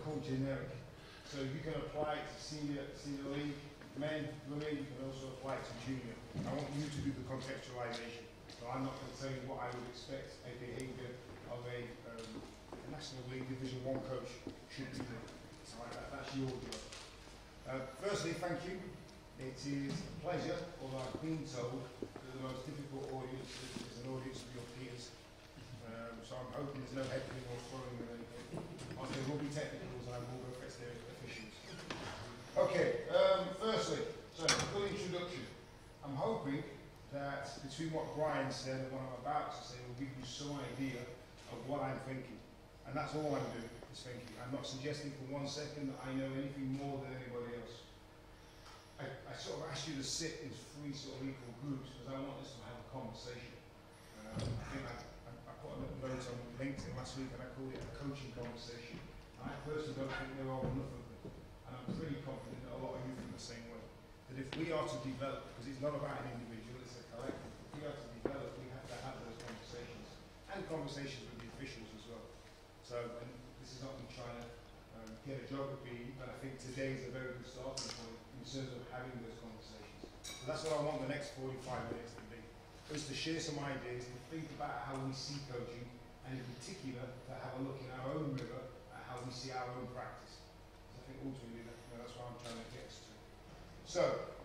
called generic. So you can apply it to senior league, men, women, you can also apply it to junior. I want you to do the contextualization. So I'm not going to tell you what I would expect a behaviour of a National League Division 1 coach should be doing. Alright, that's your job. Firstly, thank you. It is a pleasure, although I've been told that the most difficult audience is an audience of your peers. So I'm hoping there's no heckling or throwing or anything. There will be technicals and I will go fetch their officials. Okay, firstly, so full introduction. I'm hoping that between what Brian said and what I'm about to say will give you some idea of what I'm thinking. And that's all I'm doing, is thinking. I'm not suggesting for 1 second that I know anything more than anybody else. I sort of asked you to sit in 3 sort of equal groups because I want us to have a conversation. I think I put a little note on LinkedIn last week and I called it a coaching conversation. I personally don't think there are enough of them. And I'm pretty confident that a lot of you feel the same way. That if we are to develop, because it's not about an individual, it's a collective, if we are to develop, we have to have those conversations. And conversations with the officials as well. So, and this is not me trying to get a job at BE, but I think today is a very good starting point in terms of having those conversations. So that's what I want the next 45 minutes to be. Is to share some ideas, to think about how we see coaching, and in particular, to have a look in our own mirror at how we see our own practice. So I think ultimately that's what I'm trying to get us to. So,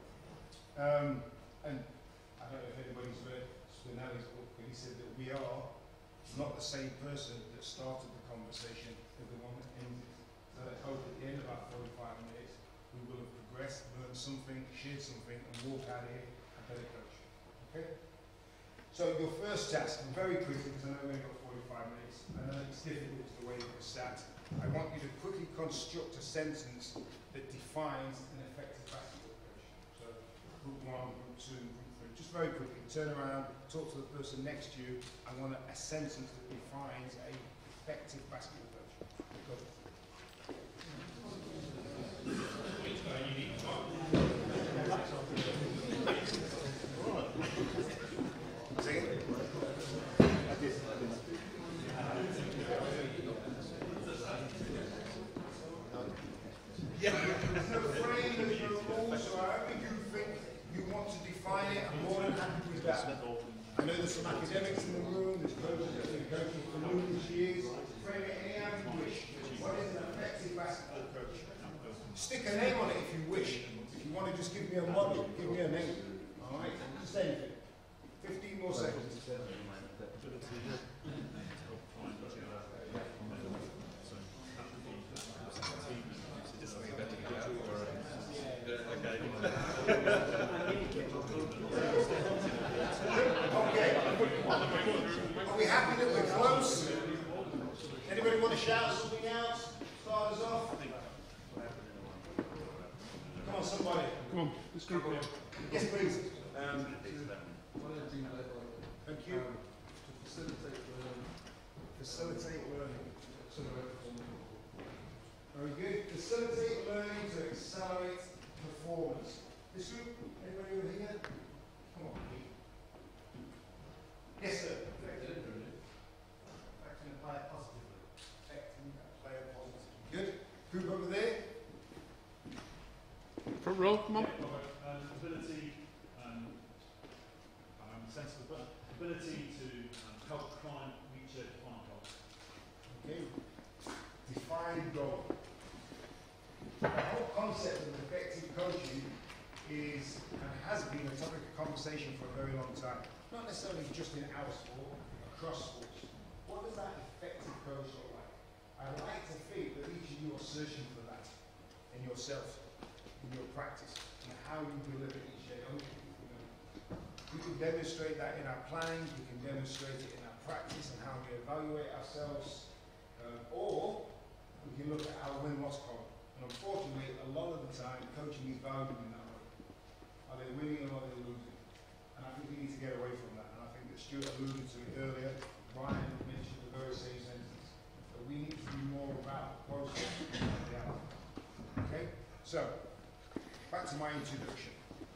and I don't know if anybody's read Spinelli's book, but he said that we are not the same person that started the conversation as the one that ended it. So I hope at the end of our 45 minutes, we will have progressed, learned something, shared something, and walked out of here a better coach. Okay? So your first task, and very quickly, because I know we've only got 45 minutes, I know it's difficult to the way you're sat. I want you to quickly construct a sentence that defines an effective basketball coach. So group 1, group 2, group 3. Just very quickly, turn around, talk to the person next to you. I want a sentence that defines an effective basketball coach. Go. Yeah, there's no frame, there's no rules, so however you think you want to define it, I'm more than happy with that. I know there's some academics in the room, there's coaches that have been coaching for numerous years. Frame it any how you wish. What is an effective basketball coach? Stick a name on it if you wish. If you want to just give me a model, give me a name. Alright? Just anything. 15 more seconds. Okay. Are we happy that we're close? Anybody want to shout something else? Start us off? Come on, somebody. Come on, let's go for it. Yes, please. One of the things Thank you. to facilitate learning. Facilitate learning. Very good. Facilitate learning to accelerate performance. This group, anybody over here? Come on, Pete. Yes, sir. Affecting the player positively. Affecting that player positively. Good. Group over there. Front row, come on. Ability, ability to help a client reach a defined goal. Okay. Defined goal. The whole concept of effective coaching is and has been a topic of conversation for a very long time. Not necessarily just in our sport, across sports. What does that effective coach look like? I like to think that each of you are searching for that in yourself, in your practice, and how you deliver each day. We can demonstrate that in our planning, we can demonstrate it in our practice and how we evaluate ourselves, or we can look at our win-loss column. And unfortunately, a lot of the time, coaching is valued in that way. Are they winning or are they losing? And I think we need to get away from that. And I think that Stuart alluded to it earlier. Brian mentioned the very same sentence. But we need to be more about the process than the outcome. Okay? So, back to my introduction.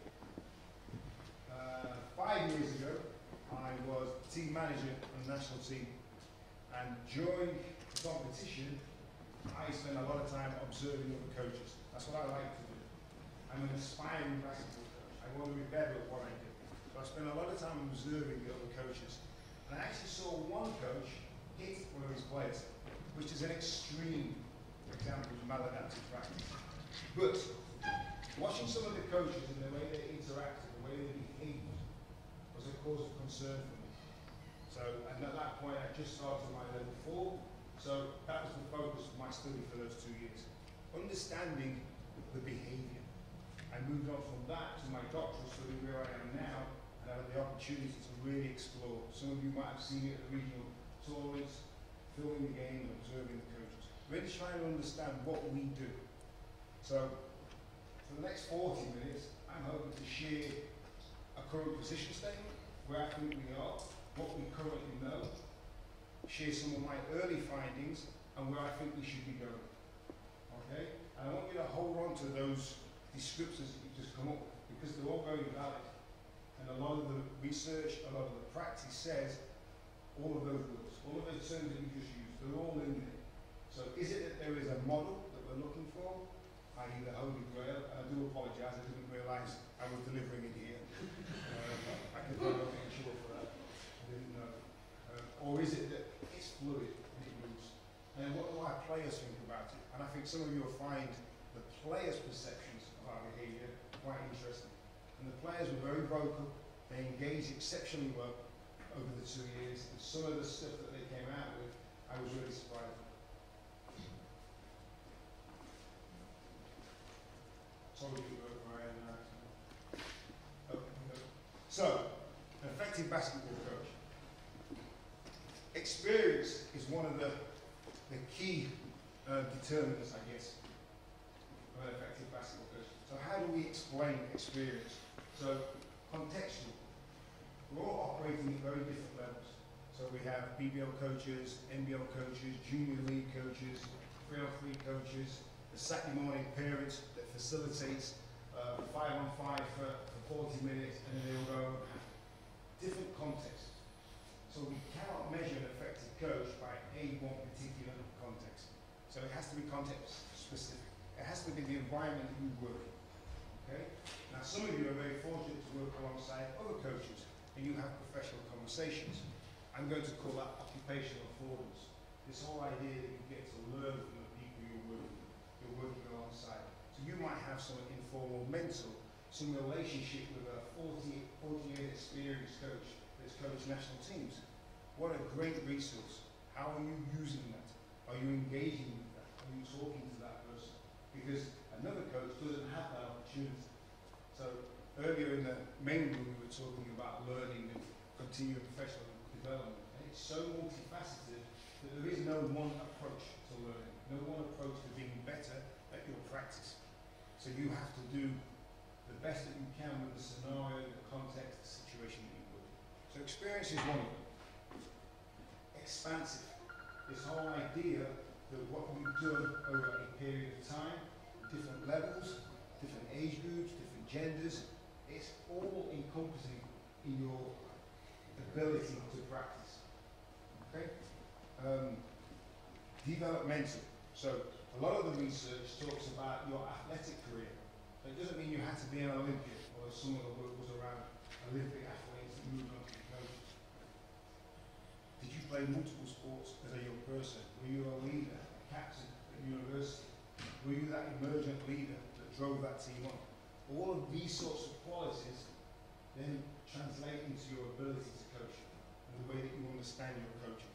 5 years ago, I was team manager on the national team. And during the competition, I spend a lot of time observing other coaches. That's what I like to do. I'm an aspiring basketball coach. I want to be better at what I do. So I spend a lot of time observing the other coaches. And I actually saw one coach hit one of his players, which is an extreme example of maladaptive practice. But watching some of the coaches and the way they interacted, the way they behaved, was a cause of concern for me. So, and at that point, I just started my level 4. So that was the focus of my study for those 2 years. Understanding the behaviour. I moved on from that to my doctoral study where I am now, and I had the opportunity to really explore. Some of you might have seen it at regional tournaments, filming the game and observing the coaches. Really trying to understand what we do. So, for the next 40 minutes, I'm hoping to share a current position statement, where I think we are, what we currently know, share some of my early findings, and where I think we should be going. Okay? And I want you to hold on to those descriptors that you've just come up with, because they're all very valid. And a lot of the research, a lot of the practice says all of those words, all of those terms that you just used, they're all in there. So is it that there is a model that we're looking for, i.e. the Holy Grail? And I do apologise, I didn't realise I was delivering it here. I can put nothing sure for that. I didn't know. Or is it that it's fluid and it moves? And what do our players think about it? And I think some of you will find the players' perceptions of our behaviour quite interesting. And the players were very vocal. They engaged exceptionally well over the 2 years. And some of the stuff that they came out with, I was really surprised. Sorry, Ryan. So, an effective basketball coach. Experience is one of the key determinants, I guess, of an effective basketball coach. So how do we explain experience? So, contextual. We're all operating at very different levels. So we have BBL coaches, NBL coaches, junior league coaches, 3-on-3 coaches, the Saturday morning parents that facilitates 5-on-5 for 40 minutes, and then they'll go different contexts. So we cannot measure an effective coach by one particular context. So it has to be context specific. It has to be the environment that you work in. Okay? Now some of you are very fortunate to work alongside other coaches and you have professional conversations. I'm going to call that occupational affordance. This whole idea that you get to learn from the people you're working alongside. So you might have some informal mentor, some relationship with a 40-year experienced coach that's coached national teams. What a great resource. How are you using that? Are you engaging with that? Are you talking to that person? Because another coach doesn't have that opportunity. So earlier in the main room we were talking about learning and continuing professional development. And it's so multifaceted that there is no one approach to learning, no one approach to being better at your practice. So you have to do the best that you can with the scenario, the context, the situation that you work in. So experience is one of them. Expansive. This whole idea that what we've done over a period of time, different levels, different age groups, different genders, it's all encompassing in your ability to practice. Okay? Developmental. So a lot of the research talks about your athletic career. So it doesn't mean you have to be an Olympian, although some of the work was around Olympic athletes that moved on to be coaches. Did you play multiple sports as a young person? Were you a leader, a captain at university? Were you that emergent leader that drove that team on? All of these sorts of qualities then translate into your ability to coach and the way that you understand your coaching.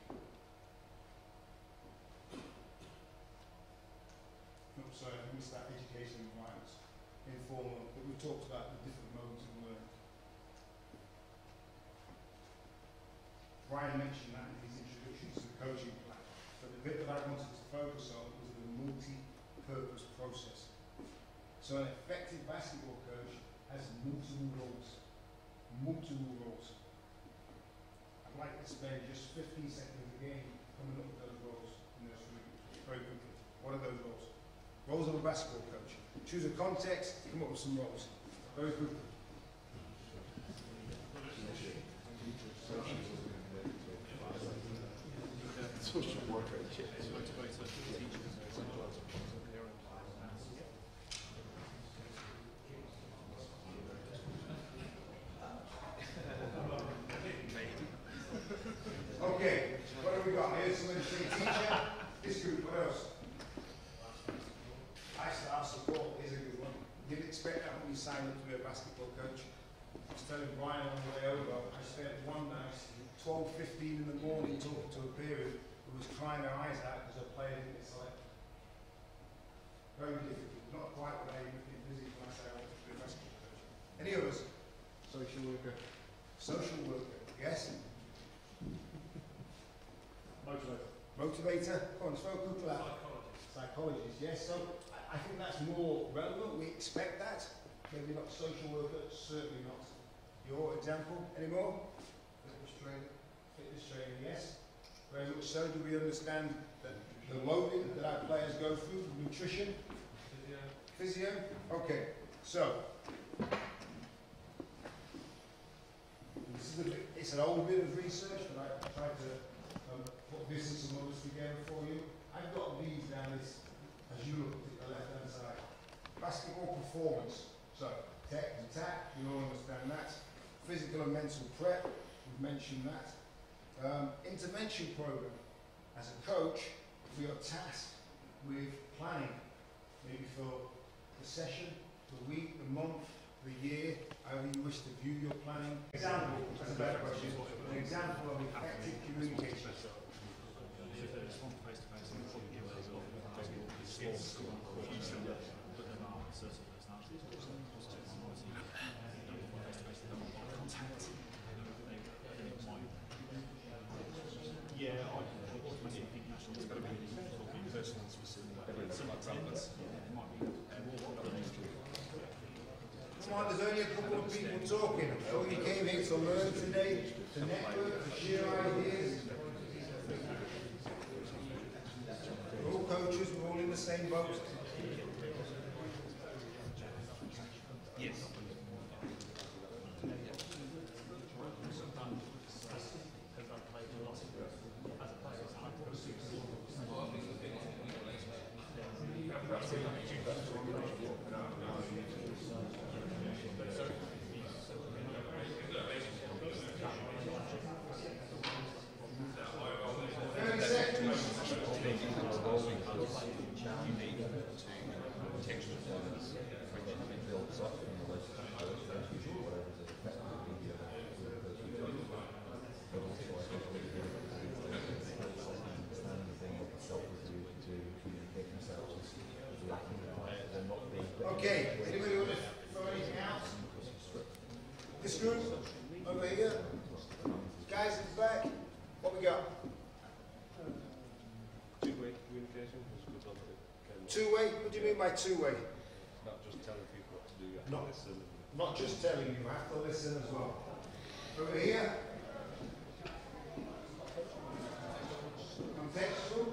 Oops, sorry, I missed that education environment. Informal, but we talked about the different modes of learning. Brian mentioned that in his introduction to the coaching plan. But the bit that I wanted to focus on was the multi-purpose process. So an effective basketball coach has multiple roles. Multiple roles. I'd like to spend just 15 seconds of the game coming up with those roles in those three groups, very quickly. What are those roles? Roles of a basketball coach. Choose a context, come up with some roles. Very quickly. Social worker, motivator, teacher. signed up to be a basketball coach. I was telling Brian on the way over, I spent one night, 12:15 in the morning, talking to a parent who was crying her eyes out because her player didn't get selected. Very difficult, not quite what I envisaged when I said I wanted to be a basketball coach. Any others? Social worker. Social worker, yes? Motivator. Motivator, come on, throw a couple out. Psychologist. Psychologist, yes. So I think that's more relevant. We expect that. Maybe not social worker, certainly not. Your example, any more? Fitness training. Fitness training, yes. Very much so. Do we understand that the loading that our players go through, nutrition, physio? Okay, so this is it's an old bit of research, but I tried to put this and some others together for you. I've got these down this, as you look at the left-hand side. Basketball performance. So, tech and tack, you all understand that. Physical and mental prep, we've mentioned that. Intervention program. As a coach, we are tasked with planning, maybe for the session, the week, the month, the year, however you wish to view your planning. Example, that's a better question. An example of effective communication. Come on, there's only a couple of people talking. Oh, you came here to learn today, to network, to share ideas. We're all coaches, we're all in the same boat. Yes. Okay, anybody want to throw anything out? This group, over here. Guys in the back, what we got? Two-way communication. Two-way? What do you mean by two-way? Not just telling people what to do, you have Not- to listen. Not just telling you, you have to listen as well. Over here. Contextual.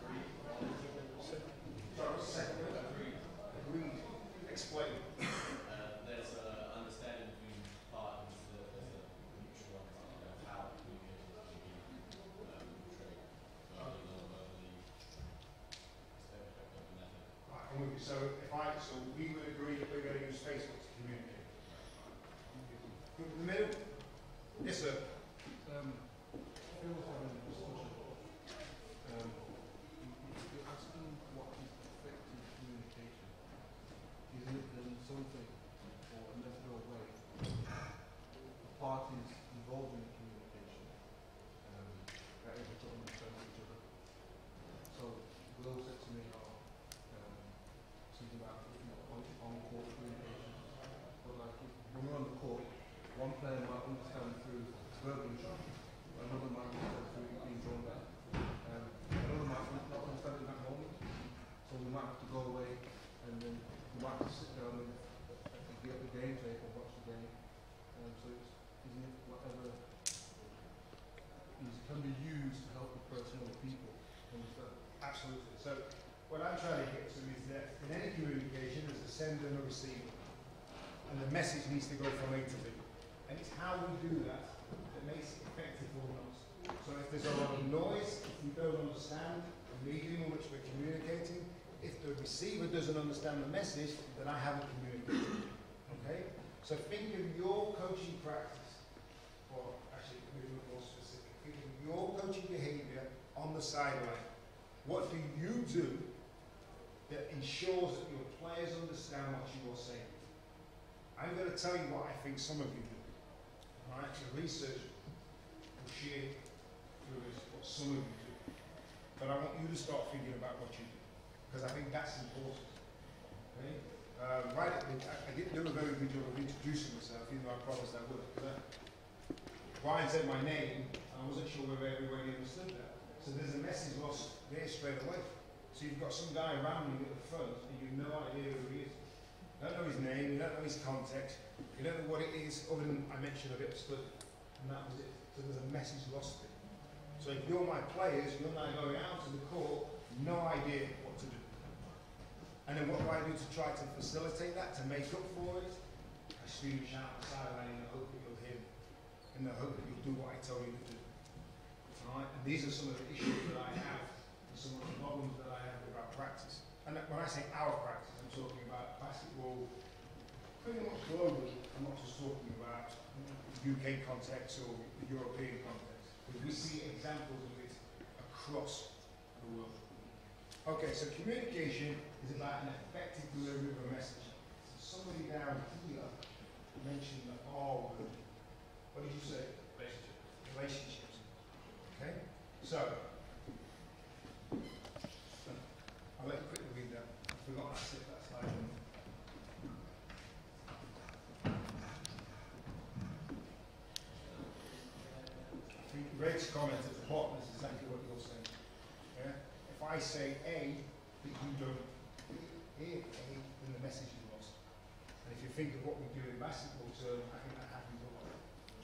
Sorry, second. Read. Explain. There's an understanding between partners that there's a mutual understanding of how communication can be portrayed. So I don't know about the stereotype of the method. Right, I'm with you. So we would agree that we're going to use Facebook to communicate. Group in the middle. Yes, sir. Phil was having a discussion. You're asking what is effective communication. Is it then something or a method or way the parties involved in the communication are able to understand each other? So Will said to me, something about on-court communication. But like when we're on the court, one player might understand through verbal instruction, another might understand through being drawn back, another might not understand in that moment. So we might have to go away and then we might have to sit down and get the game tape and watch the game. So it's, isn't it whatever can be used to help the person or the people understand? Absolutely. So what I'm trying to get to is that in any communication there's a sender and a receiver. And the message needs to go from A to B. And it's how we do that that makes it effective or not. So if there's a lot of noise, if we don't understand the medium in which we're communicating, if the receiver doesn't understand the message, then I haven't communicated. Okay? So think of your coaching practice, or actually maybe more specific, think of your coaching behaviour on the sideline. What do you do that ensures that your players understand what you are saying? I'm going to tell you what I think some of you do. Alright, the research will share through this what some of you do. But I want you to start thinking about what you do, because I think that's important. Okay? Right, I didn't do a very good job of introducing myself, even though I promised I would. Ryan said my name, and I wasn't sure whether everybody understood that. So there's a message lost there straight away. So you've got some guy rambling at the front, and you've no idea who he is. You don't know his name, you don't know his context, you don't know what it is, other than I mentioned a bit of study. And that was it. So there's a message lost there. So if you're my players, you're now going out to the court, no idea what to do. And then what do I do to try to facilitate that, to make up for it? I scream and shout on the sideline in the hope that you'll hear me, in the hope that you'll do what I tell you to do. Alright? And these are some of the issues that I have, and some of the problems that I have with our practice. And when I say our practice, I'm talking about basketball pretty much globally. I'm not just talking about the UK context or the European context. Because we see examples of it across the world. Okay, so communication is about an effective delivery of a message. So somebody down here mentioned the R word. What did you say? Relationships. Okay? So, I'll let you quickly read that. I forgot to sit that slide on. Greg's comment at the bottom is exactly what you're saying. Yeah? If I say A, but you don't hear A, then the message is lost. And if you think of what we do in basketball term, I think that happens a lot.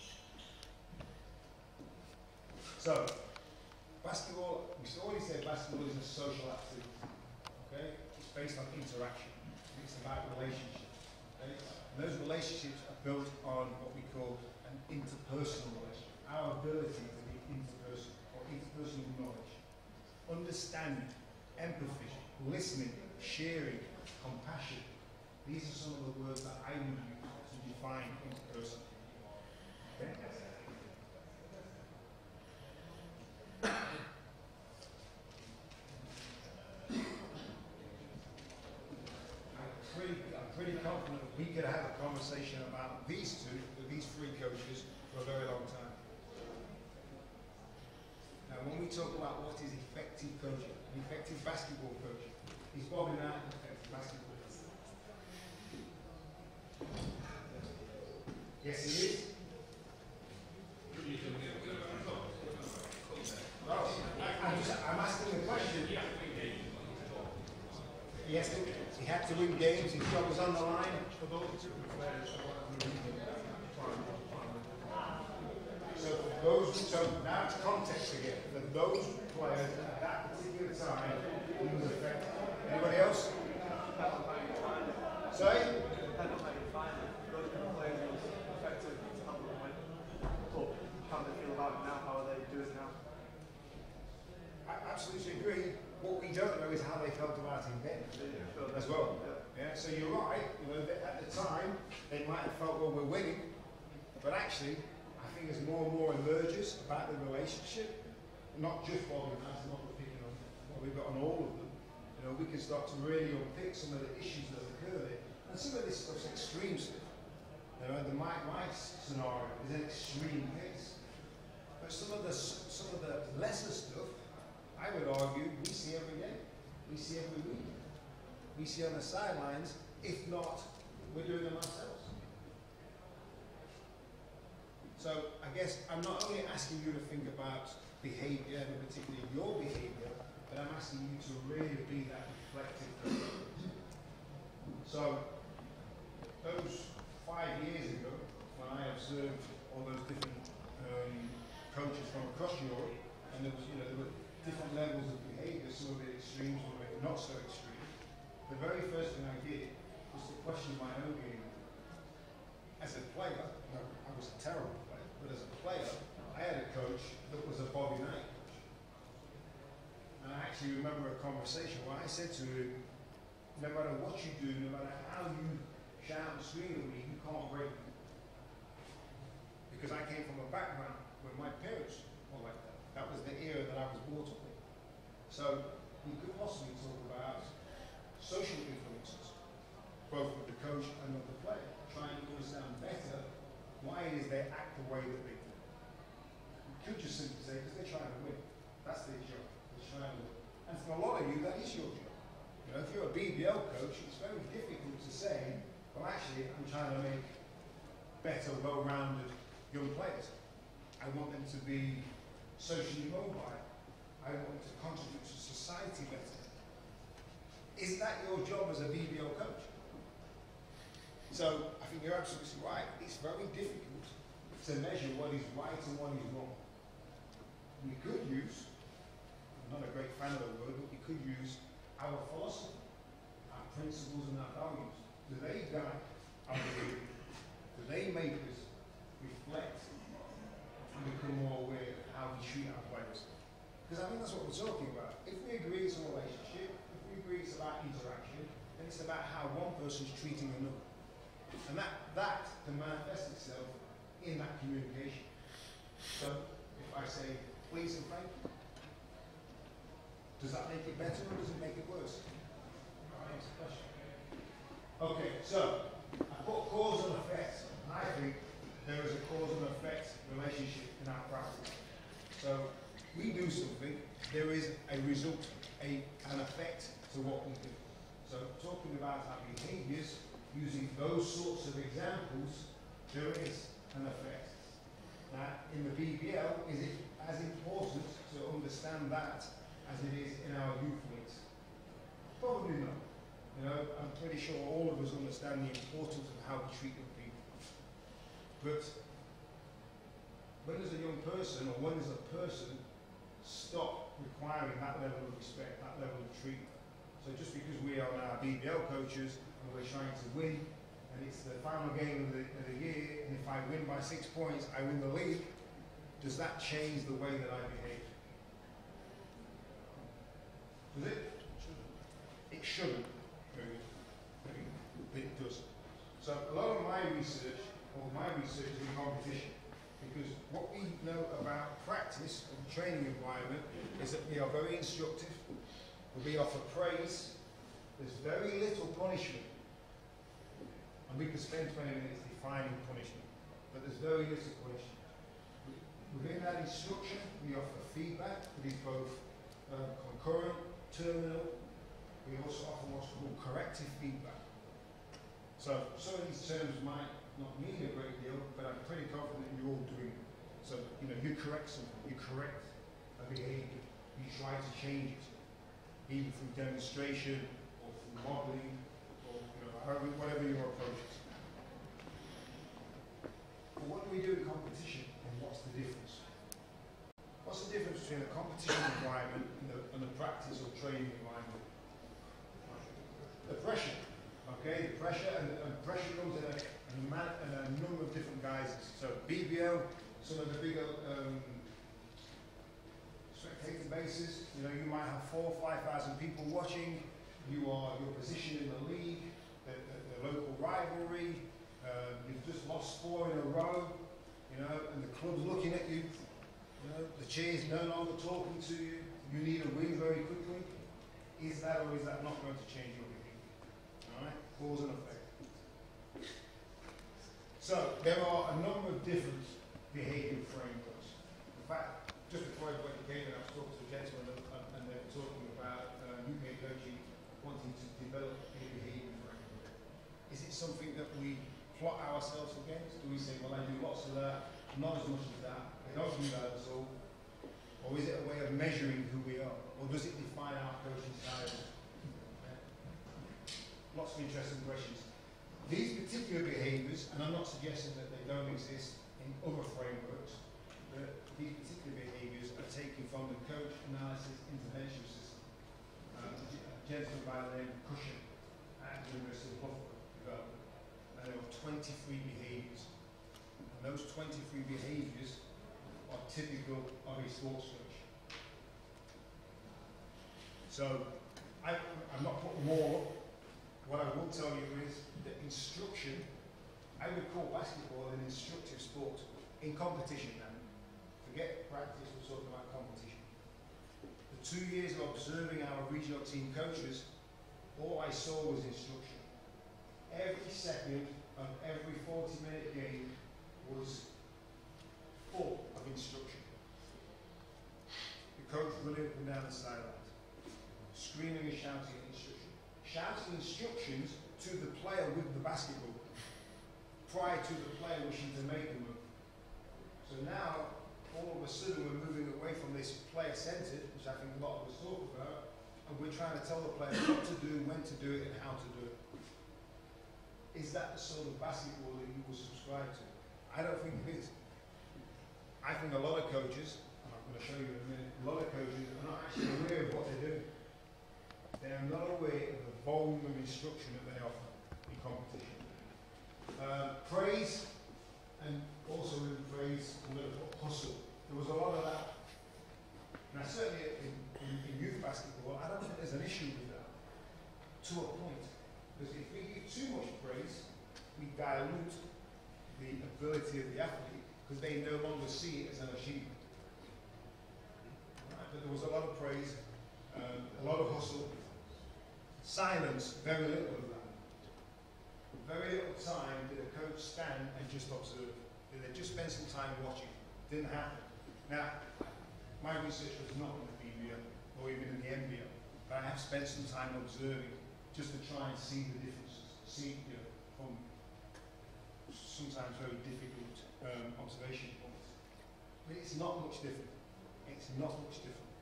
So, basketball, we already said basketball is a social activity. Okay? It's based on interaction. It's about relationships. Okay? And those relationships are built on what we call an interpersonal relationship. Our ability to be interpersonal, or interpersonal knowledge. Understanding, empathy, listening, sharing, compassion. These are some of the words that I would use to define interpersonal. Okay? I'm pretty confident we could have a conversation about these two, with these three coaches, for a very long time. Now, when we talk about what is effective coaching, an effective basketball coach, is Bobby Knight an effective basketball coach? Yes, he is. No, I'm asking the question. Yes, he had to win games, his job was on the line. So now it's context again. For those players at that particular time, he was effective. Anybody else? Sorry? How they feel about it now, how are they doing now? I absolutely agree. What we don't know is how they felt about him then as well. Yeah, so you're right, you know, that at the time they might have felt, well, we're winning, but actually I think as more and more emerges about the relationship, not just Bobby Knight, not picking on what we've got on all of them, you know, we can start to really unpick some of the issues that occur there. And some of this stuff's extreme stuff. You know, the Mike scenario is an extreme case. But some of the lesser stuff, I would argue, we see every day. We see every week. We see on the sidelines, if not, we're doing them ourselves. So I guess I'm not only asking you to think about behaviour, and particularly your behaviour, but I'm asking you to really be that reflective person. So those 5 years ago, when I observed all those different coaches from across Europe, and there was, you know, there were different levels of behaviour, some of it extreme, some of it not so extreme. The very first thing I did was to question my own game. As a player, I was a terrible player, but as a player, I had a coach that was a Bobby Knight coach. And I actually remember a conversation where I said to him, no matter what you do, no matter how you shout and scream at me, you can't break me. Because I came from a background where my parents were like that. That was the era that I was brought up in. So we could possibly talk about social influences, both of the coach and of the player, trying to BBL coach, it's very difficult to say, well actually I'm trying to make better, well-rounded young players. I want them to be socially mobile. I want them to contribute to society better. Is that your job as a BBL coach? So I think you're absolutely right. It's very difficult to measure what is right and what is wrong. We could use, I'm not a great fan of the word, but we could use our philosophy, our principles and our values. Do they guide our behavior? Do they make us reflect and become more aware of how we treat our players? Because I think that's what we're talking about. If we agree it's a relationship, if we agree it's about interaction, then it's about how one person's treating another. And that can manifest itself in that communication. So if I say, please and thank you, does that make it better or does it make it worse? Next question. Okay, so I put cause and effect. I think there is a cause and effect relationship in our practice. So we do something, there is a result, an effect to what we do. So talking about our behaviours, using those sorts of examples, there is an effect. Now, in the BBL, is it as important to understand that as it is in our youth leagues? Probably not. You know, I'm pretty sure all of us understand the importance of how we treat young people. But when does a young person, or when does a person stop requiring that level of respect, that level of treatment? So just because we are now BBL coaches and we're trying to win, and it's the final game of the year, and if I win by 6 points, I win the league, does that change the way that I behave? Does it? It shouldn't. But it does. So a lot of my research is in competition, because what we know about practice and training environment is that we are very instructive, we offer praise, there's very little punishment. And we could spend 20 minutes defining punishment, but there's very little punishment. Within that instruction, we offer feedback that is both concurrent, terminal. We also offer what's called corrective feedback. So some of these terms might not mean a great deal, but I'm pretty confident you're all doing it. So, you know, you correct something, you correct a behaviour, you try to change it, either through demonstration or through modelling, or whatever your approach is. But what do we do in competition, and what's the difference? What's the difference between a competition environment and the practice or training environment? The pressure, okay? The pressure, and pressure comes in a number of different guises. So BBL, some of the bigger spectator bases, you know, you might have 4,000 or 5,000 people watching. Your position in the league, the local rivalry. You've just lost 4 in a row, you know, and the club's looking at you. You know, the chair's no longer talking to you. You need a win very quickly. Is that or is that not going to change your behaviour? All right, cause and effect. So there are a number of different behavioural frameworks. In fact, just before I went to game, I was talking to a gentleman and they were talking about UK coaching wanting to develop a behaviour framework. Is it something that we plot ourselves against? Do we say, well, I do lots of that, not as much as that, I don't do that at all? Or is it a way of measuring who we are? Or does it define our coaching style? Lots of interesting questions. These particular behaviours, and I'm not suggesting that they don't exist in other frameworks, but these particular behaviours are taken from the coach analysis intervention system. A gentleman by the name of Cushion at the University of Buffalo developed. And there were 23 behaviours. And those 23 behaviours are typical of a sports coach. So I'm not putting more up. What I will tell you is that instruction, I would call basketball an instructive sport in competition now. Forget practice, we're talking about competition. The 2 years of observing our regional team coaches, all I saw was instruction. Every second of every 40-minute game was full of instruction. The coach running up and down the sidelines, screaming and shouting at instruction, shouting instructions to the player with the basketball prior to the player wishing to make the move. So now, all of a sudden, we're moving away from this player-centered, which I think a lot of us talk about, and we're trying to tell the player what to do, when to do it, and how to do it. Is that the sort of basketball that you will subscribe to? I don't think it is. I think a lot of coaches, and I'm going to show you in a minute, a lot of coaches are not actually aware of what they're doing. They are not aware of the volume of instruction that they offer in competition. Praise, and also in praise, a little bit of hustle. There was a lot of that. Now certainly in youth basketball, I don't think there's an issue with that, to a point. Because if we give too much praise, we dilute the ability of the athlete, because they no longer see it as an achievement. Right? But there was a lot of praise, a lot of hustle. Silence, very little of that. Very little time did a coach stand and just observe. Did they just spend some time watching? Didn't happen. Now, my research was not in the BBL or even in the MBL, but I have spent some time observing just to try and see the differences. See, from sometimes very difficult observation points. But it's not much different. It's not much different.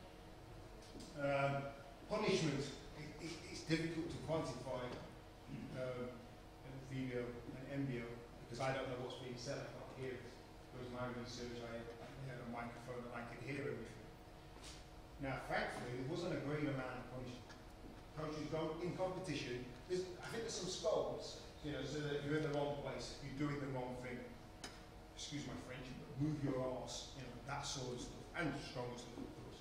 Punishment. It's difficult to quantify in VBO and MBO because I don't know what's being said. I can't hear it. It was my research. I had a microphone and I could hear everything. Now, thankfully, there wasn't a great amount of punishment. Coaches don't, in competition, I think there's some scolds, so that you're in the wrong place, you're doing the wrong thing. Excuse my French, but move your arse, that sort of stuff, and strong stuff, of course.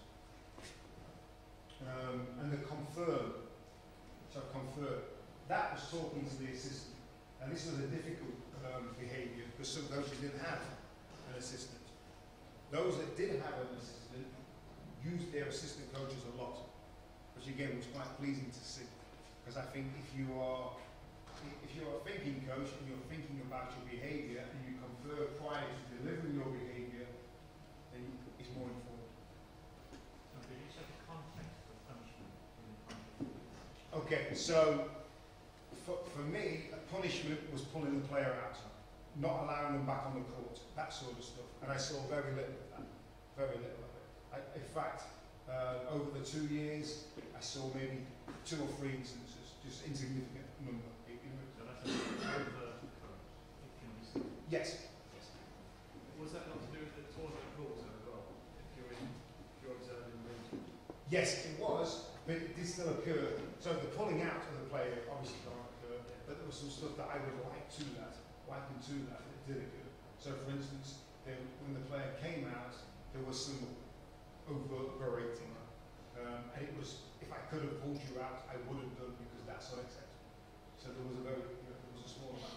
And the confirm. So confer. That was talking to the assistant. And this was a difficult behaviour because some coaches didn't have an assistant. Those that did have an assistant used their assistant coaches a lot, which again was quite pleasing to see. Because I think if you're a thinking coach and you're thinking about your behaviour and you confer prior to delivering your behaviour, then it's more informed. Did you set the context of punishment in the context? Okay, so for me, a punishment was pulling the player out, not allowing them back on the court, that sort of stuff. And I saw very little of that, very little of it. In fact, over the 2 years, I saw maybe 2 or 3 instances, just insignificant number. So that's over current. It can be seen. Yes. Was that not to do with the tournament rules as well? If you're observing the Yes, it was, but it did still occur. So the pulling out of the player obviously can't occur, but there was some stuff that I would like to that did occur. So for instance, when the player came out, there was some overt berating. And it was, if I could have pulled you out, I would have done because that's unacceptable. So there was a small amount.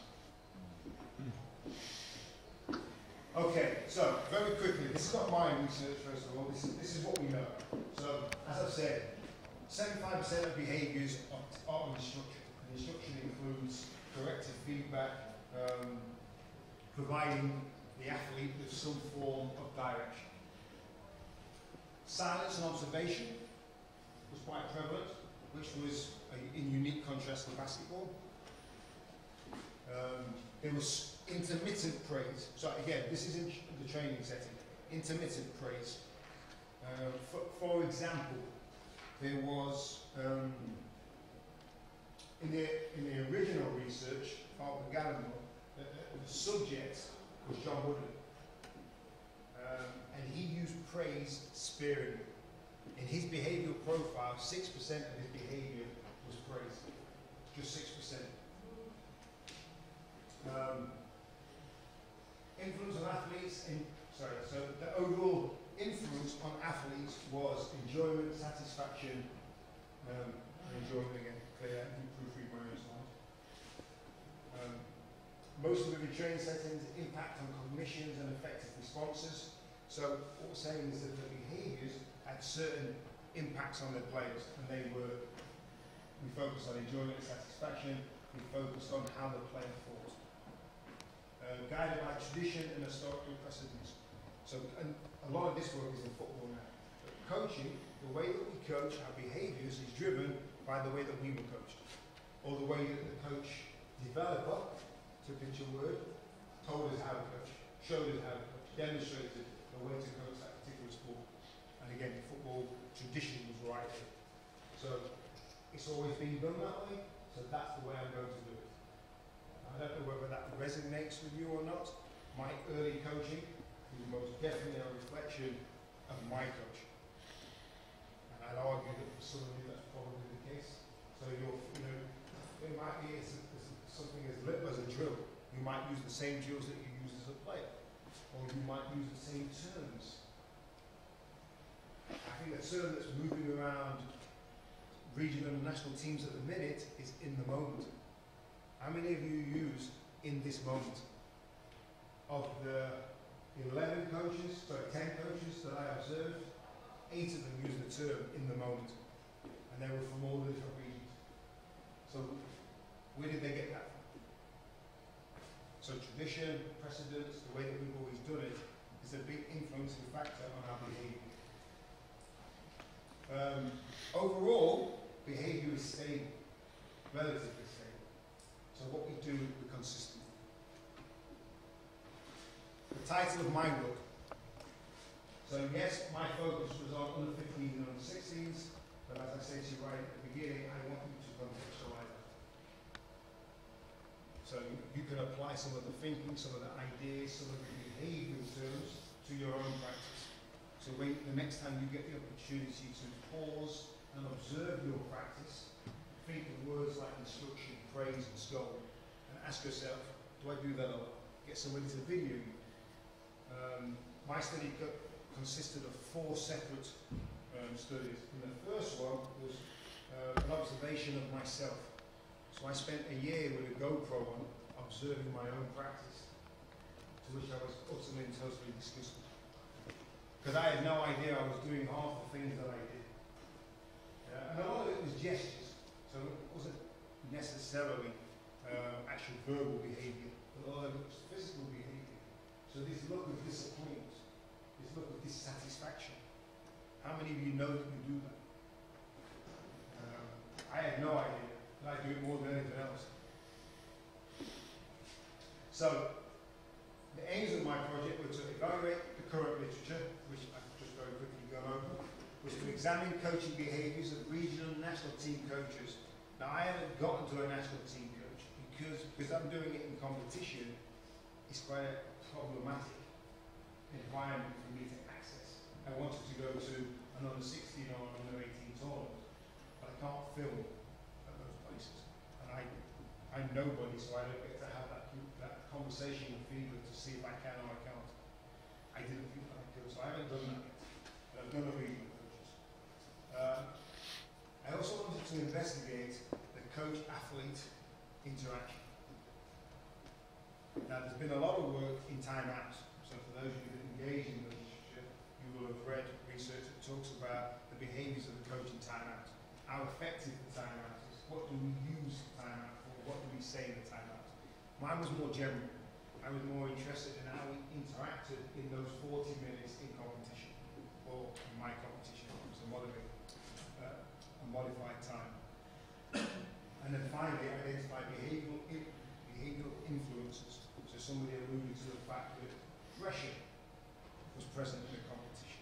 Okay, so very quickly, this is not my research first of all, this is what we know. So, as I've said, 75% of behaviours are instruction. And instruction includes corrective feedback, providing the athlete with some form of direction. Silence and observation was quite prevalent, which was in unique contrast to basketball. There was intermittent praise. So again, this is in the training setting. Intermittent praise. For example, there was in the original research of Gallimore, the subject was John Woodard, and he used praise sparingly. In his behavioural profile, 6% of his behaviour was praise, just 6%. Influence on athletes, so the overall influence on athletes was enjoyment, satisfaction, enjoyment again, clear, you proofread my own slide. Most of them in training settings, impact on cognitions and effective responses. So what we're saying is that the behaviours had certain impacts on their players, and we focused on enjoyment and satisfaction, we focused on how the player thought. Guided by tradition and historical precedents. So, and a lot of this work is in football now. But coaching, the way that we coach our behaviours is driven by the way that we were coached, or the way that the coach developer, to pitch a word, told us how to coach, showed us how to coach, demonstrated the way to coach that particular sport. And again, football tradition was right here. So it's always been done that way, so that's the way I'm going to do it. I don't know whether that resonates with you or not. My early coaching is most definitely a reflection of my coach. And I'd argue that for some of you that's probably the case. So you're, it might be something as little as a drill. You might use the same drills that you use as a player. Or you might use the same terms. I think the term that's moving around regional and national teams at the minute is in the moment. How many of you use in this moment? Of the 10 coaches that I observed, 8 of them used the term in the moment. And they were from all the different regions. So where did they get that from? So tradition, precedence, the way that we've always done it, is a big influencing factor on our behaviour. Overall, behaviour is stable, relatively stable. So what we do, we're consistent. The title of my book. So yes, my focus was on under 15s and under 16s, but as I said to you right at the beginning, I want you to contextualise that. So you can apply some of the thinking, some of the ideas, some of the behavioural terms to your own practice. So when the next time you get the opportunity to pause and observe your practice, think of words like instruction, praise and scold, and ask yourself, do I do that a lot? Get somebody to video you. My study consisted of 4 separate studies. And the first one was an observation of myself. So I spent a year with a GoPro on, observing my own practice, to which I was utterly and totally disgusted. Because I had no idea I was doing half the things that I did. And a lot of it was gestures, so it wasn't necessarily actual verbal behaviour, but a lot of it was physical behaviour. So this look of disappointment, this look of dissatisfaction, how many of you know that you do that? I had no idea, but I do it more than anything else. So, the aims of my project were to evaluate the current literature, which I've just very quickly gone over, was to examine coaching behaviours of regional and national team coaches. Now, I haven't gotten to a national team coach because I'm doing it in competition. It's quite a problematic environment for me to access. I wanted to go to an under 16 or an under 18 tournament, but I can't film at those places. And I'm nobody, so I don't get to have that conversation with FIBA to see if I can or I can't. I didn't think that I could, so I haven't done that yet. But I've done a regional coaches. I also wanted to investigate the coach-athlete interaction. Now, there's been a lot of work in time-out. So for those of you that engage in the literature, you will have read research that talks about the behaviours of the coach in time-out. How effective the time-out is. What do we use time-out for? What do we say in the time-out? Mine was more general. I was more interested in how we interacted in those 40 minutes in competition, or in my competition. It was a modified time. And then finally, identify behavioural influences. So somebody alluded to the fact that pressure was present in the competition.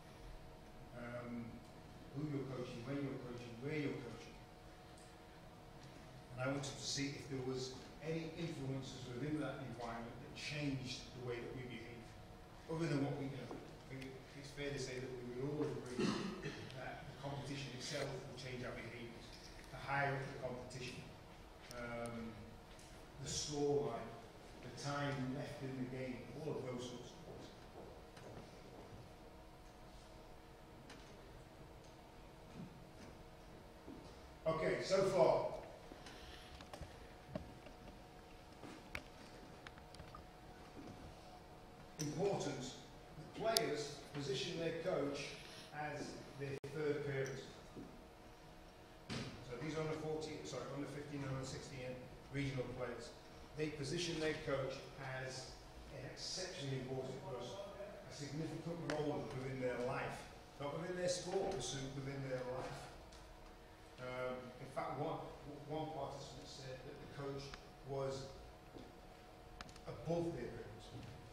Who you're coaching, when you're coaching, where you're coaching. And I wanted to see if there was any influences within that environment that changed the way that we behave. Other than what we know. I think it's fair to say that we would all agree that the competition itself will change our behaviours. The higher up the competition, the scoreline, the time left in the game, all of those sorts of things. Okay, so far. Importance. The players position their coach as their third parent. So these are under 15 and under 16 regional players. They position their coach as an exceptionally important person, a significant role within their life, not within their sport pursuit, within their life. In fact, one participant said that the coach was above their parents.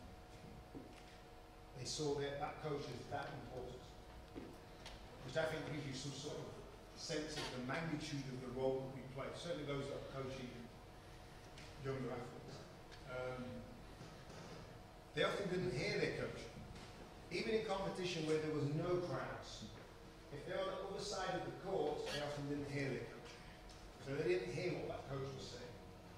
They saw that coach as that important, which I think gives you some sort of sense of the magnitude of the role that we play. Certainly those that are coaching younger athletes. They often didn't hear their coach. Even in competition where there was no crowds, if they're on the other side of the court, they often didn't hear their coach. So they didn't hear what that coach was saying.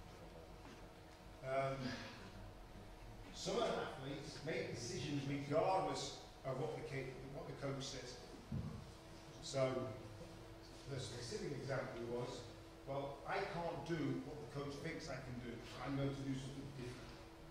Some of the athletes make decisions regardless of what the coach says. So the specific example was, well, I can't do what the coach thinks I can do. I'm going to do something different.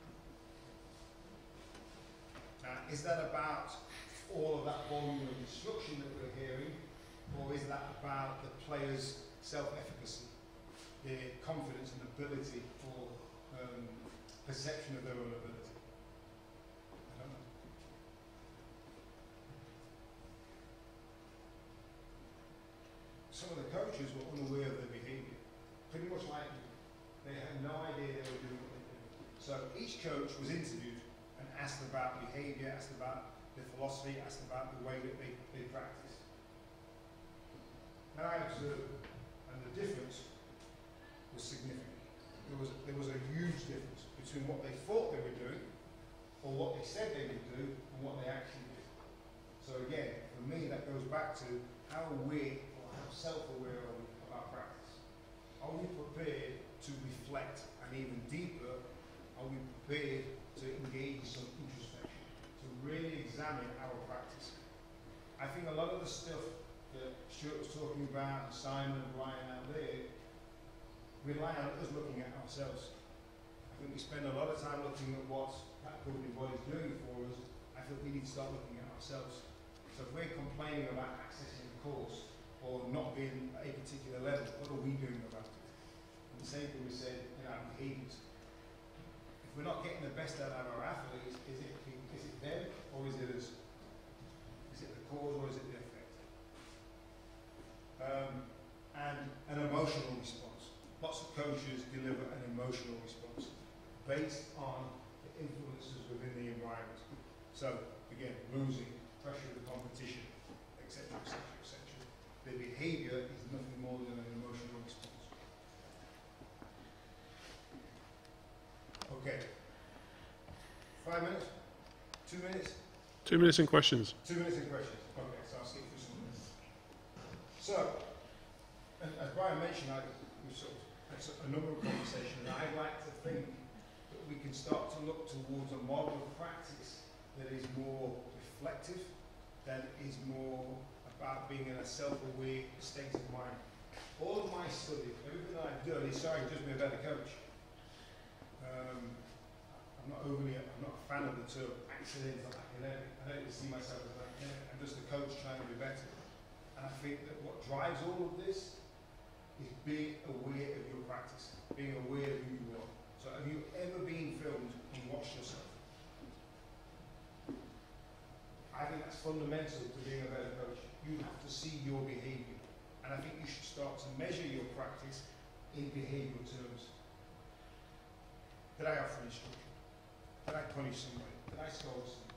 Now, is that about all of that volume of instruction that we're hearing, or is that about the players' self-efficacy, their confidence and ability, or perception of their own ability? I don't know. Some of the coaches were unaware of their behaviour, pretty much like me. They had no idea they were doing what they were doing. So each coach was interviewed and asked about behaviour, asked about their philosophy, asked about the way that they practice. And I observed, and the difference was significant. There was a huge difference between what they thought they were doing, or what they said they would do, and what they actually did. So again, for me, that goes back to how aware or how self-aware are we of our practice? Are we prepared to reflect, and even deeper, are we prepared to engage in some introspection, to really examine our practice? I think a lot of the stuff that Stuart was talking about, Simon and Brian out there, rely on us looking at ourselves. I think we spend a lot of time looking at what that governing body is doing for us. I think we need to start looking at ourselves. So if we're complaining about accessing the course or not being at a particular level, what are we doing about it? And the same thing we said in our behaviours. If we're not getting the best out of our athletes, is it them or is it us? Is it the cause or is it the effect? And an emotional response. Lots of coaches deliver an emotional response based on the influences within the environment. So again, losing, pressure of the competition, etc., etc., etc. Their behaviour is nothing more than an emotional response. Okay. 5 minutes? 2 minutes? 2 minutes in questions. 2 minutes in questions. Okay, so I'll skip through some minutes. So, as Brian mentioned, we've sort of had a number of conversations, and I'd like to think that we can start to look towards a model of practice that is more reflective, that is more about being in a self-aware state of mind. All of my study, everything that I've done is sorry, just be a better coach. I'm not a fan of the term accidental academic. I don't see myself as an academic. I'm just a coach trying to be better. And I think that what drives all of this is being aware of your practice, being aware of who you are. So have you ever been filmed and watched yourself? I think that's fundamental to being a better coach. You have to see your behaviour. And I think you should start to measure your practice in behavioural terms. Did I offer instruction? Did I punish somebody? Did I scold somebody?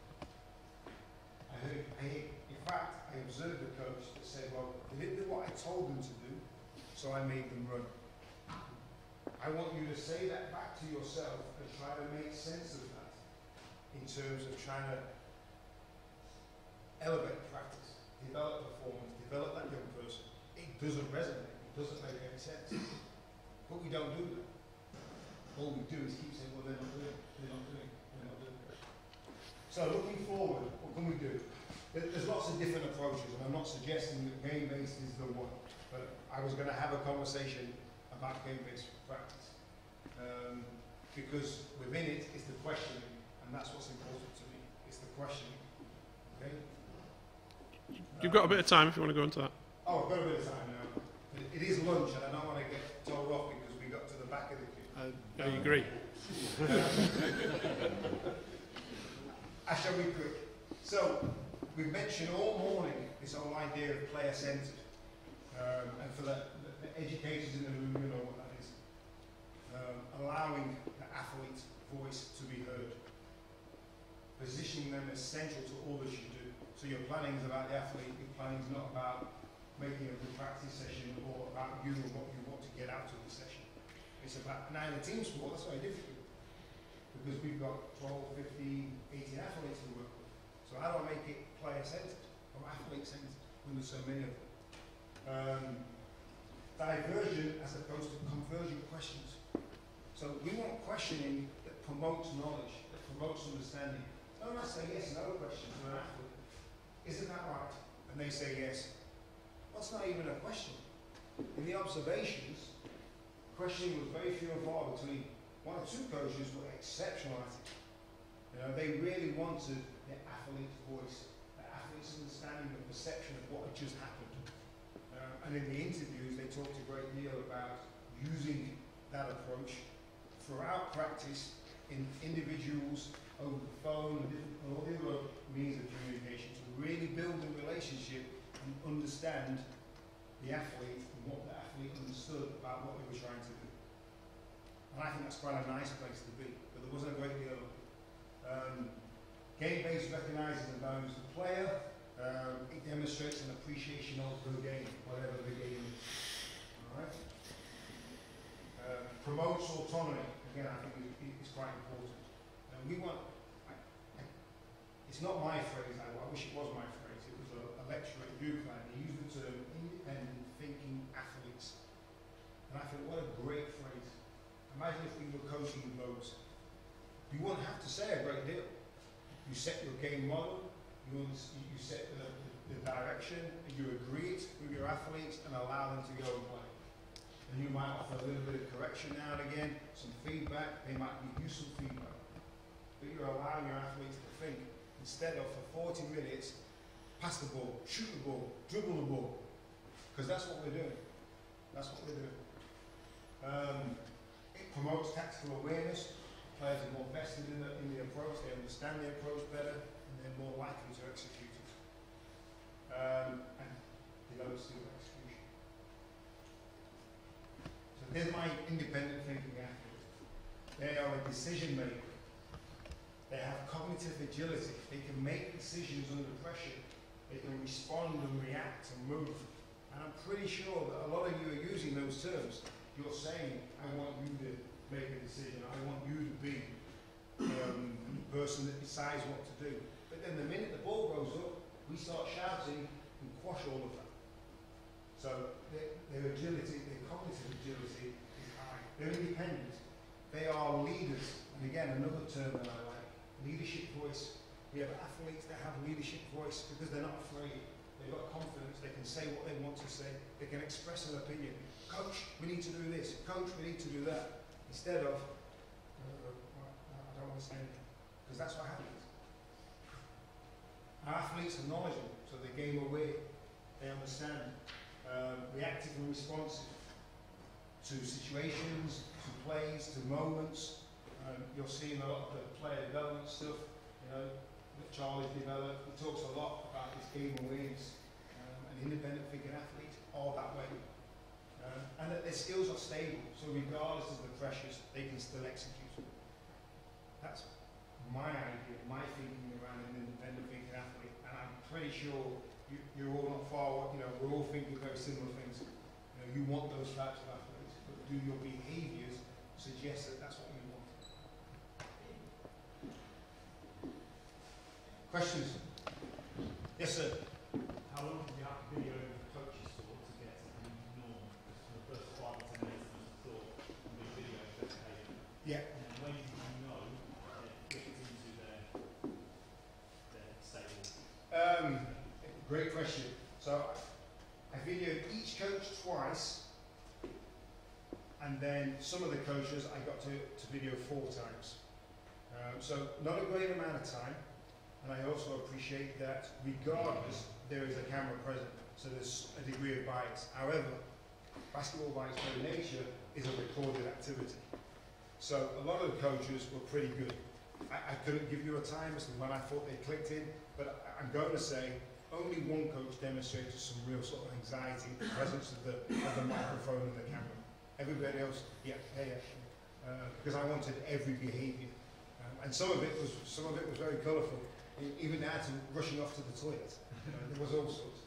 In fact, I observed a coach that said, well, they didn't do what I told them to do, so I made them run. I want you to say that back to yourself and try to make sense of that in terms of trying to elevate practice, develop performance, develop that young person. It doesn't resonate, it doesn't make any sense. But we don't do that. All we do is keep saying, well, they're not doing it, they're not doing it, they're not doing it. So looking forward, what can we do? There's lots of different approaches, and I'm not suggesting that game-based is the one, but I was going to have a conversation about game-based practice. Because within it is the questioning, and that's what's important to me. It's the questioning. Okay? You've got a bit of time if you want to go into that. Oh, I've got a bit of time now. It is lunch, and I don't want to get told off because we got to the back of the queue. I agree. I shall be quick. So, we've mentioned all morning this whole idea of player-centred. And for the educators in the room, you know what that is. Allowing the athlete's voice to be heard. Positioning them as central to all that you do. So your planning is about the athlete, your planning is not about making a good practice session or about you and what you want to get out of the session. It's about, now in a team sport, that's very difficult. Because we've got 12, 15, 18 athletes to work with. So how do I make it player-centered or athlete-centered when there's so many of them? Diversion as opposed to conversion questions. So we want questioning that promotes knowledge, that promotes understanding. Don't ask a yes no question to an athlete. Isn't that right? And they say yes. Well, it's not even a question. In the observations, questioning was very few and far between. One or two coaches were exceptional at it. You know, they really wanted the athlete's voice, the athlete's understanding and perception of what had just happened. And in the interviews, they talked a great deal about using that approach throughout practice in individuals, over the phone, and all the other means of communication to really build a relationship and understand the athlete and what the athlete understood about what they were trying to do. And I think that's quite a nice place to be, but there wasn't a great deal of it. Game-based recognises and values the player. It demonstrates an appreciation of the game, whatever the game is. Alright? Promotes autonomy. Again, I think it's quite important. We want, it's not my phrase, I wish it was my phrase, it was a lecturer at Duke, he used the term independent thinking athletes. And I thought, what a great phrase. Imagine if we were coaching those. You wouldn't have to say a great deal. You set your game model, you set the direction, and you agree it with your athletes and allow them to go and play. And you might offer a little bit of correction now and again, some feedback, they might be useful feedback. But you're allowing your athletes to think, instead of for 40 minutes, pass the ball, shoot the ball, dribble the ball. Because that's what we're doing. That's what we're doing. It promotes tactical awareness. Players are more vested in the approach, they understand the approach better, and they're more likely to execute it. And develops skill execution. So there's my independent thinking athlete. They are a decision maker. They have cognitive agility. They can make decisions under pressure. They can respond and react and move. And I'm pretty sure that a lot of you are using those terms. You're saying, I want you to make a decision. I want you to be the person that decides what to do. But then the minute the ball goes up, we start shouting and quash all of that. So their agility, their cognitive agility is high. They're independent. They are leaders. And again, another term that I like. Leadership voice. We have athletes that have leadership voice because they're not afraid. They've got confidence. They can say what they want to say. They can express an opinion. Coach, we need to do this. Coach, we need to do that. Instead of, I don't want to say anything. Because that's what happens. Our athletes are knowledgeable, so they're game aware. They understand. Reactive and responsive to situations, to plays, to moments. You're seeing a lot of the player development stuff, you know, that Charlie's developed. He talks a lot about his game awareness. And independent thinking athletes are that way. And that their skills are stable, so regardless of the pressures, they can still execute. That's my idea, my thinking around an independent thinking athlete. And I'm pretty sure you're all not far, you know, we're all thinking very similar things. You know, you want those types of athletes, but do your behaviours suggest that that's what you want? Questions? Yes, sir. How long do you have to video the coaches for to get to the norm? For the first 5 or 10 minutes of the thought, and the video better behaviour. Yeah. And then when do you know it fits into their stable? Great question. So I videoed each coach twice, and then some of the coaches I got to video 4 times. So not a great amount of time, and I also appreciate that regardless there is a camera present, so there's a degree of bias. However, basketball by its very nature is a recorded activity. So a lot of the coaches were pretty good. I couldn't give you a time as to when I thought they clicked in, but I'm going to say only one coach demonstrated some real sort of anxiety in the presence of the microphone and the camera. Everybody else, because I wanted every behaviour, and some of it was very colourful. Even down to rushing off to the toilet. There was all sorts.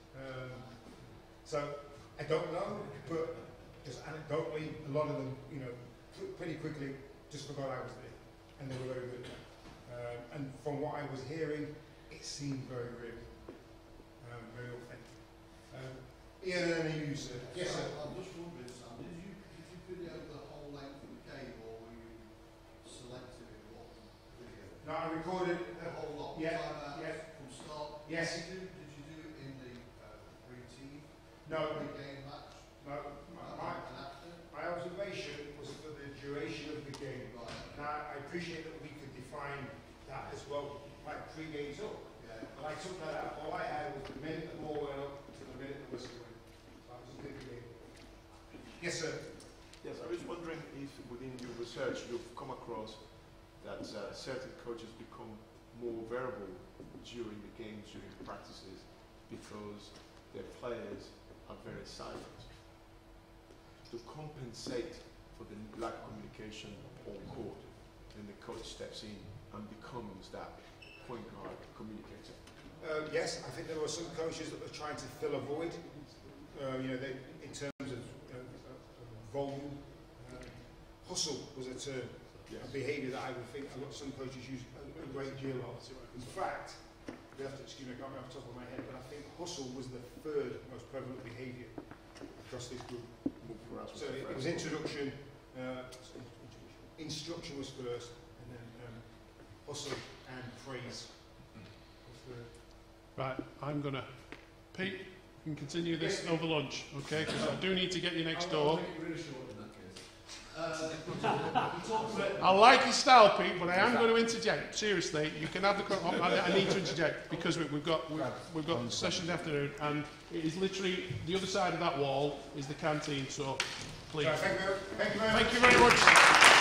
So I don't know, but just anecdotally, a lot of them, pretty quickly just forgot I was there, and they were very good. And from what I was hearing, it seemed very real, very authentic. Ian, and then you, sir. Yes, sir. I'm just wondering, Sam, did you video the whole length of the game, or were you selective in what video? No, I recorded The whole lot, from start? Yes. Did you do it in the routine? No. Pre-game match? No. And after? My observation was for the duration of the game. Right. Now, I appreciate that we could define that as well, like pre-game talk. Yeah. But I took that out. All I had was the minute the ball went up to the minute the whistle went. So I was just thinking game. Yes, sir. Yes, I was wondering if within your research you've come across that certain coaches become more verbal during the games, during the practices, because their players are very silent. To compensate for the lack of communication on court, then the coach steps in and becomes that point guard communicator. Yes, I think there were some coaches that were trying to fill a void. In terms of volume, hustle was a term, a behaviour that I would think some coaches use a great deal of. In fact, you have to excuse me, I can't remember off the top of my head, but I think hustle was the third most prevalent behaviour across this group. So it was introduction, instruction was first, and then hustle and praise was third. Right, I'm gonna. Pete, you can continue this over lunch, okay? Because I do need to get you next door. I'll make it really short in that case. I like your style, Pete, but I am going to interject. Seriously, you can have the. I need to interject because we've got session this afternoon, and it is literally the other side of that wall is the canteen. So, please. Thank you very much. Thank you very much.